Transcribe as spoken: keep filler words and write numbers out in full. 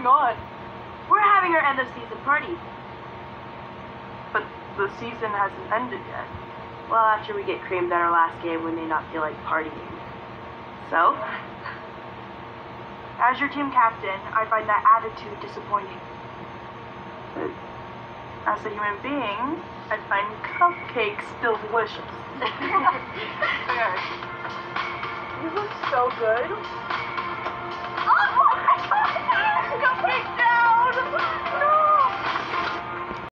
going on? We're having our end of season party. But the season hasn't ended yet. Well, after we get creamed at our last game, we may not feel like partying. So? As your team captain, I find that attitude disappointing. But as a human being, I find cupcakes delicious. Okay. You look so good.